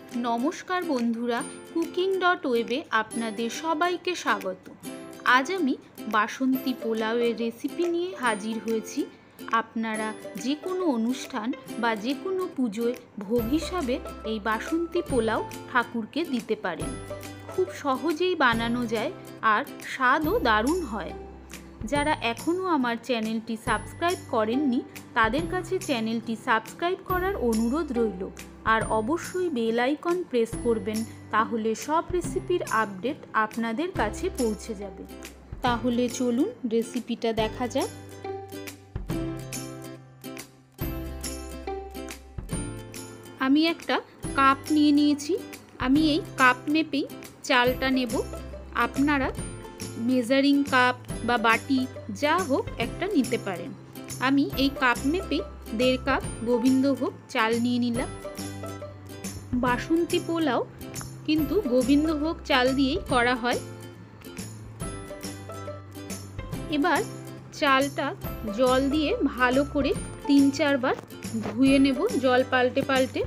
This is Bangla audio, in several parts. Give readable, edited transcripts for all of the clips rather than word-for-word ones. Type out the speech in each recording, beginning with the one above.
নমস্কার বন্ধুরা, কুকিং.ওয়েবে আপনাদের সবাইকে স্বাগত। আজ আমি বাসন্তী পোলাওয়ের রেসিপি নিয়ে হাজির হয়েছি। আপনারা যে কোনো অনুষ্ঠান বা যে কোনো পুজোয় ভোগ হিসাবে এই বাসন্তী পোলাও ঠাকুরকে দিতে পারেন। খুব সহজেই বানানো যায় আর স্বাদও দারুণ হয়। যারা এখনও আমার চ্যানেলটি সাবস্ক্রাইব করেননি তাদের কাছে চ্যানেলটি সাবস্ক্রাইব করার অনুরোধ রইল, আর অবশ্যই বেল আইকন প্রেস করবেন, তাহলে সব রেসিপির আপডেট আপনাদের কাছে পৌঁছে যাবে। তাহলে চলুন রেসিপিটা দেখা যাক। আমি একটা কাপ নিয়ে নিয়েছি। আমি এই কাপ মেপেই চালটা নেব। আপনারা মেজারিং কাপ বা বাটি যা হোক একটা নিতে পারেন। আমি এই কাপ মেপেই 1.5 কাপ গোবিন্দভোগ চাল নিয়ে নিলাম। বাসন্তী পোলাও কিন্তু গোবিন্দভোগ চাল দিয়েই করা হয়। এবার চালটা জল দিয়ে ভালো করে 3-4 বার ধুয়ে নেব, জল পাল্টে পাল্টে।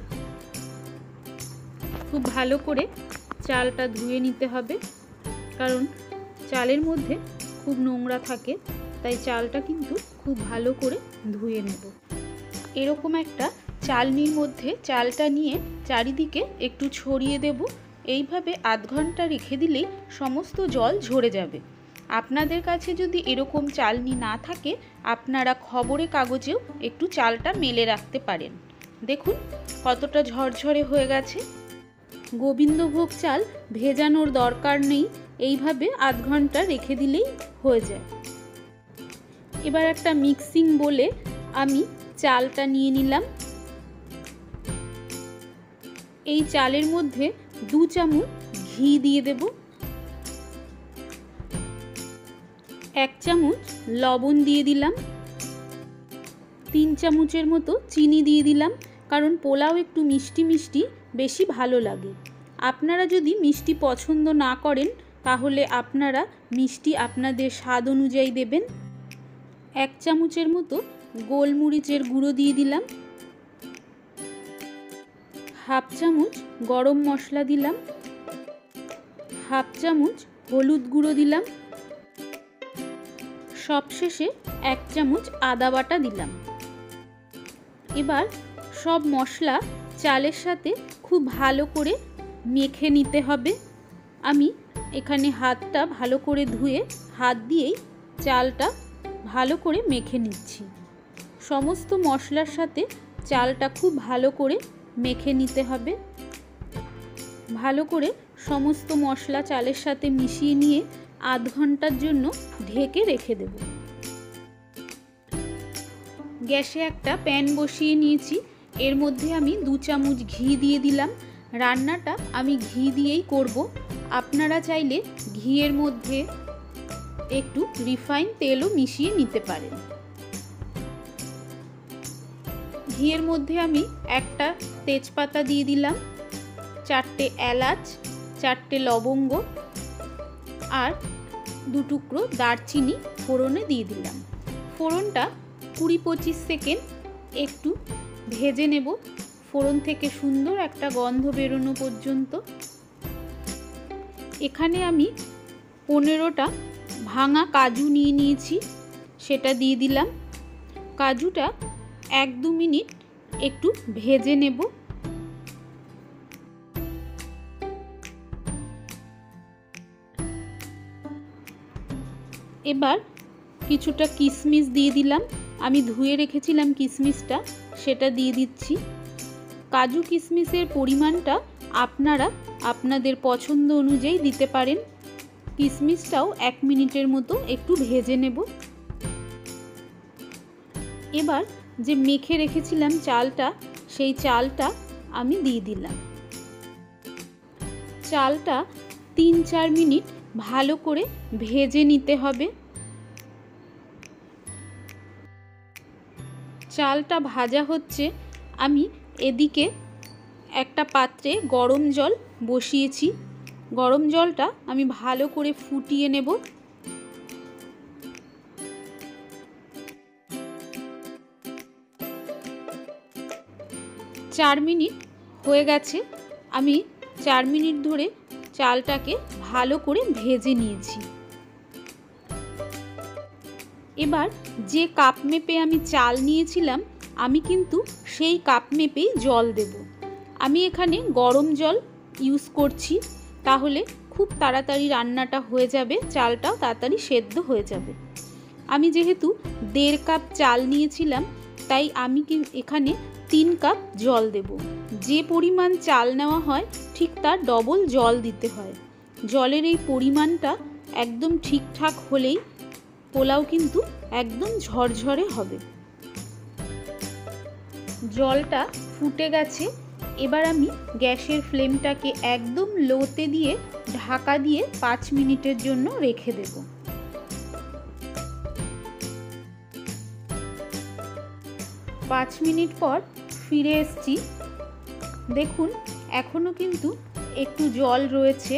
খুব ভালো করে চালটা ধুয়ে নিতে হবে, কারণ চালের মধ্যে খুব নোংরা থাকে, তাই চালটা কিন্তু খুব ভালো করে ধুয়ে নেব। এরকম একটা চালনির মধ্যে চালটা নিয়ে চারিদিকে একটু ছড়িয়ে দেব। এইভাবে আধ ঘন্টা রেখে দিলেই সমস্ত জল ঝরে যাবে। আপনাদের কাছে যদি এরকম চালনি না থাকে, আপনারা খবরের কাগজেও একটু চালটা মেলে রাখতে পারেন। দেখুন কতটা ঝরঝরে হয়ে গেছে। গোবিন্দভোগ চাল ভেজানোর দরকার নেই, এইভাবে আধ ঘন্টা রেখে দিলেই হয়ে যায়। এবার একটা মিক্সিং বোলে আমি চালটা নিয়ে নিলাম। এই চালের মধ্যে 2 চামচ ঘি দিয়ে দেব, 1 চামচ লবণ দিয়ে দিলাম, 3 চামচের মতো চিনি দিয়ে দিলাম, কারণ পোলাও একটু মিষ্টি মিষ্টি বেশি ভালো লাগে। আপনারা যদি মিষ্টি পছন্দ না করেন তাহলে আপনারা মিষ্টি আপনাদের স্বাদ অনুযায়ী দেবেন। 1 চামচের মতো গোলমরিচের গুঁড়ো দিয়ে দিলাম, 1/2 চামচ গরম মশলা দিলাম, 1/2 চামচ হলুদ গুঁড়ো দিলাম, সবশেষে 1 চামচ আদা বাটা দিলাম। এবার সব মশলা চালের সাথে খুব ভালো করে মেখে নিতে হবে। আমি এখানে হাতটা ভালো করে ধুয়ে হাত দিয়েই চালটা ভালো করে মেখে নিচ্ছি। সমস্ত মশলার সাথে চালটা খুব ভালো করে মেখে নিতে হবে। ভালো করে সমস্ত মশলা চালের সাথে মিশিয়ে নিয়ে আধ ঘন্টার জন্য ঢেকে রেখে দেব। গ্যাসে একটা প্যান বসিয়ে নিয়েছি, এর মধ্যে আমি 2 চামচ ঘি দিয়ে দিলাম। রান্নাটা আমি ঘি দিয়েই করব। আপনারা চাইলে ঘিয়ের মধ্যে একটু রিফাইন তেলও মিশিয়ে নিতে পারেন। ঘিয়ের মধ্যে আমি একটা তেজপাতা দিয়ে দিলাম, 4টে এলাচ, 4টে লবঙ্গ আর 2 টুকরো দারচিনি ফোড়নে দিয়ে দিলাম। ফোড়নটা 20-25 সেকেন্ড একটু ভেজে নেব, ফোড়ন থেকে সুন্দর একটা গন্ধ বেরোনো পর্যন্ত। এখানে আমি 15টা ভাঙা কাজু নিয়ে নিয়েছি, সেটা দিয়ে দিলাম। কাজুটা 1-2 মিনিট একটু ভেজে নেব। এবার কিছুটা কিশমিশ দিয়ে দিলাম। আমি ধুয়ে রেখেছিলাম কিশমিশটা, সেটা দিয়ে দিচ্ছি। কাজু কিশমিশের পরিমাণটা আপনারা আপনাদের পছন্দ অনুযায়ী দিতে পারেন। কিশমিশটাও 1 মিনিটের মতো একটু ভেজে নেব। এবার যে মেখে রেখেছিলাম চালটা, সেই চালটা আমি দিয়ে দিলাম। চালটা 3-4 মিনিট ভালো করে ভেজে নিতে হবে। চালটা ভাজা হচ্ছে, আমি এদিকে একটা পাত্রে গরম জল বসিয়েছি। গরম জলটা আমি ভালো করে ফুটিয়ে নেব। 4 মিনিট হয়ে গেছে, আমি 4 মিনিট ধরে চালটাকে ভালো করে ভেজে নিয়েছি। এবার যে কাপ মেপে আমি চাল নিয়েছিলাম আমি কিন্তু সেই কাপ মেপেই জল দেব। আমি এখানে গরম জল ইউজ করছি, তাহলে খুব তাড়াতাড়ি রান্নাটা হয়ে যাবে, চালটাও তাড়াতাড়ি সেদ্ধ হয়ে যাবে। আমি যেহেতু 1.5 কাপ চাল নিয়েছিলাম তাই আমি এখানে 3 কাপ জল দেব। যে পরিমাণ চাল নেওয়া হয় ঠিক তার ডবল জল দিতে হয়। জলের এই পরিমাণটা একদম ঠিকঠাক হলেই পোলাও কিন্তু একদম ঝরঝরে হবে। জলটা ফুটে গেছে, এবার আমি গ্যাসের ফ্লেমটাকে একদম লোতে দিয়ে ঢাকা দিয়ে 5 মিনিটের জন্য রেখে দেব। 5 মিনিট পর ফিরে এসেছি। দেখুন এখনো কিন্তু একটু জল রয়েছে।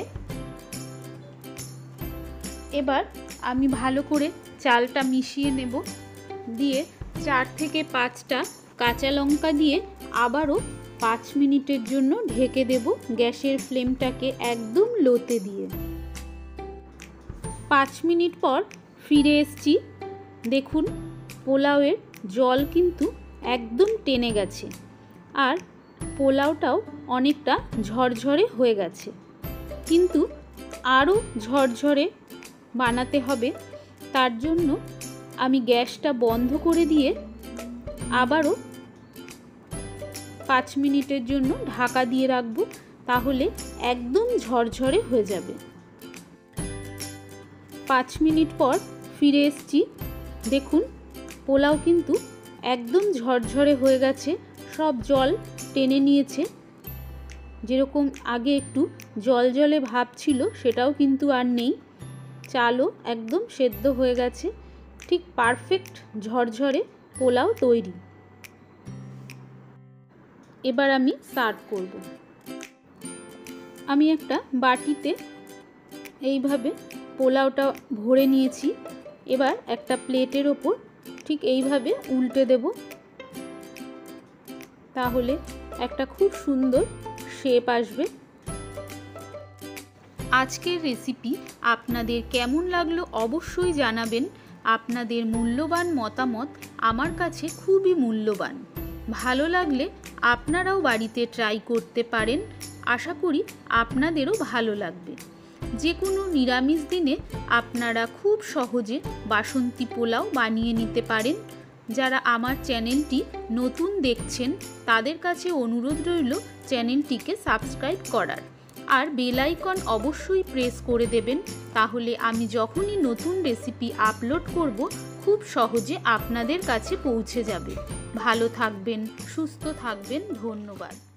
এবার আমি ভালো করে চালটা মিশিয়ে নেব, দিয়ে 4 থেকে 5টা কাঁচা লঙ্কা দিয়ে আবারও 5 মিনিটের জন্য ঢেকে দেব গ্যাসের ফ্লেমটাকে একদম লোতে দিয়ে। 5 মিনিট পর ফিরে এসেছি। দেখুন পোলাওয়ের জল কিন্তু একদম টেনে গেছে আর পোলাওটাও অনেকটা ঝরঝরে হয়ে গেছে, কিন্তু আরও ঝরঝরে বানাতে হবে। তার জন্য আমি গ্যাসটা বন্ধ করে দিয়ে আবারও 5 মিনিটের জন্য ঢাকা দিয়ে রাখবো, তাহলে একদম ঝরঝরে হয়ে যাবে। 5 মিনিট পর ফিরে এসেছি। দেখুন পোলাও কিন্তু একদম ঝরঝরে হয়ে গেছে, সব জল টেনে নিয়েছে। যেরকম আগে একটু জল জলে ভাব ছিল সেটাও কিন্তু আর নেই। চালও একদম সেদ্ধ হয়ে গেছে, ঠিক পারফেক্ট ঝরঝরে পোলাও তৈরি। এবার আমি সার্ভ করব। আমি একটা বাটিতে এইভাবে পোলাওটা ভরে নিয়েছি। এবার একটা প্লেটের ওপর ঠিক এইভাবে উল্টে দেব, তাহলে একটা খুব সুন্দর শেপ আসবে। আজকের রেসিপি আপনাদের কেমন লাগলো অবশ্যই জানাবেন। আপনাদের মূল্যবান মতামত আমার কাছে খুবই মূল্যবান। ভালো লাগলে আপনারাও বাড়িতে ট্রাই করতে পারেন। আশা করি আপনাদেরও ভালো লাগবে। যে কোনো নিরামিষ দিনে আপনারা খুব সহজে বাসন্তী পোলাও বানিয়ে নিতে পারেন। যারা আমার চ্যানেলটি নতুন দেখছেন তাদের কাছে অনুরোধ রইল চ্যানেলটিকে সাবস্ক্রাইব করার, আর বেল আইকন অবশ্যই প্রেস করে দেবেন, তাহলে আমি যখনই নতুন রেসিপি আপলোড করব খুব সহজে আপনাদের কাছে পৌঁছে যাবে। ভালো থাকবেন, সুস্থ থাকবেন, ধন্যবাদ।